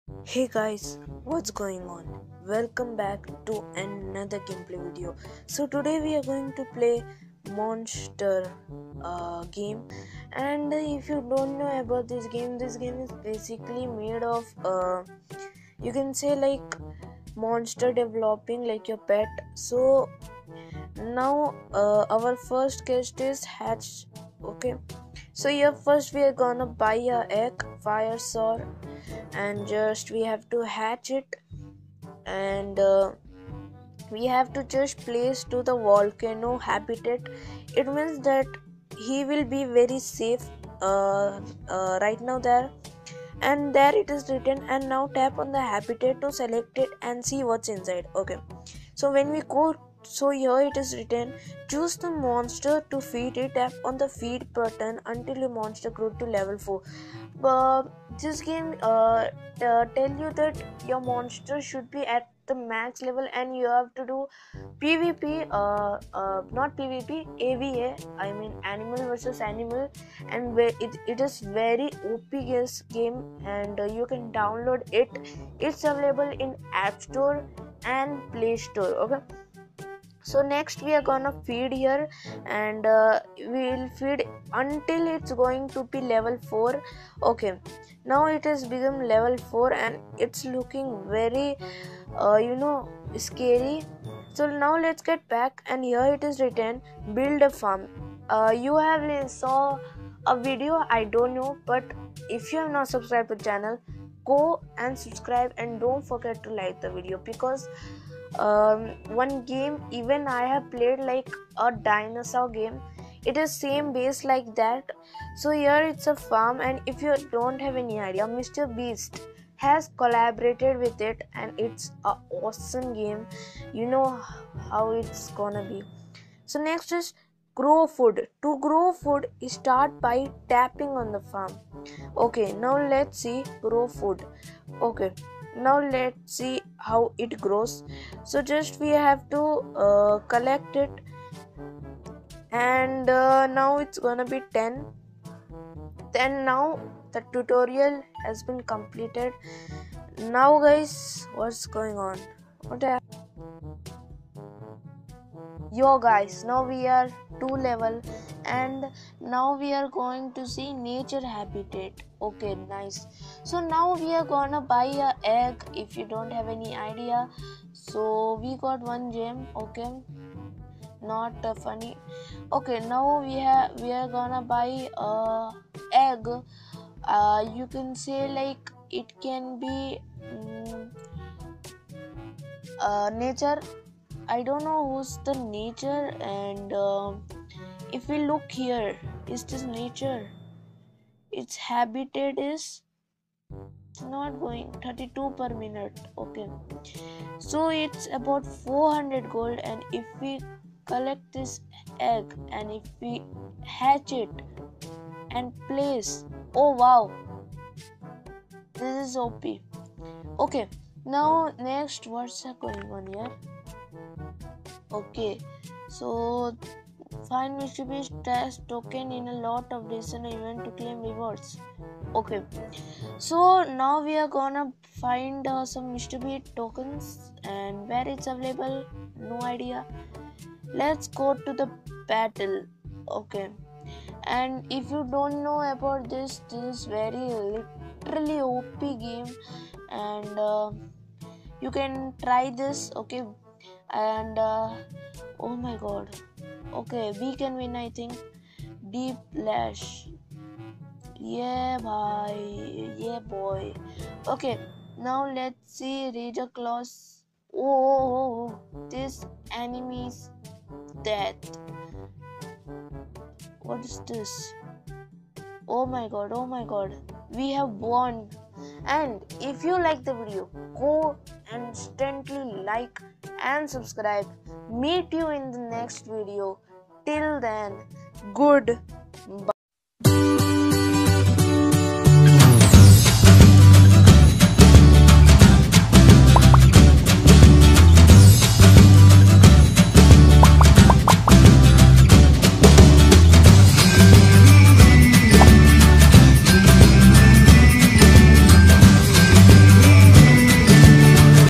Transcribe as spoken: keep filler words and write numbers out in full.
Hey guys, what's going on? Welcome back to another gameplay video. So today we are going to play Monster uh, game, and if you don't know about this game, this game is basically made of uh, you can say like monster developing like your pet. So now uh, our first guest is Hatch. Okay, so here first we are gonna buy a egg, fire sword, and just we have to hatch it, and uh, we have to just place to the volcano habitat. It means that he will be very safe uh, uh, right now there, and there it is written. And now tap on the habitat to select it and see what's inside. Okay, so when we go, so here it is written, choose the monster to feed it. Tap on the feed button until your monster grows to level four. But this game uh, uh, tell you that your monster should be at the max level, and you have to do PvP, uh, uh, not PvP, A V A, I mean animal versus animal, and where it, it is very O P game, and uh, you can download it. It's available in App Store and Play Store. Okay, so next we are gonna feed here, and uh, we'll feed until it's going to be level four. Okay, now it has become level four and it's looking very uh, you know scary. So now let's get back, and here it is written, build a farm. Uh, you have saw a video, I don't know, but if you have not subscribed to the channel, go and subscribe, and don't forget to like the video, because um, one game even I have played like a dinosaur game. It is same base like that. So here it's a farm, and if you don't have any idea, Mister Beast has collaborated with it, and it's a awesome game. You know how it's gonna be. So next is grow food. To grow food, start by tapping on the farm. Okay, now let's see grow food. Okay, now let's see how it grows. So just we have to uh, collect it, and uh, now it's gonna be ten. Then now the tutorial has been completed. Now guys, what's going on? What happened? Yo guys, now we are two level, and now we are going to see nature habitat. Okay, nice. So now we are gonna buy a egg if you don't have any idea. So we got one gem. Okay, not uh, funny. Okay, now we have we are gonna buy a egg. Uh, you can say like it can be um, uh, nature. I don't know who's the nature, and uh, if we look here, is this nature? Its habitat is not going thirty-two per minute. Okay, so it's about four hundred gold, and if we collect this egg and if we hatch it and place, oh wow, this is O P. Okay, now next, what's going on here? Okay, so find Mister Beast test token in a lot of recent event to claim rewards. Okay, so now we are gonna find uh, some Mister Beast tokens, and where it's available, no idea. Let's go to the battle. Okay, and if you don't know about this, this is very literally O P game, and uh, you can try this. Okay, and uh, oh my god, okay, we can win, I think. Deep lash, yeah boy, yeah boy. Okay, now let's see Rager claws. Oh, this enemy's death. What is this? Oh my god, oh my god, we have won. And if you like the video, go and instantly like and subscribe. Meet you in the next video. Till then, good bye.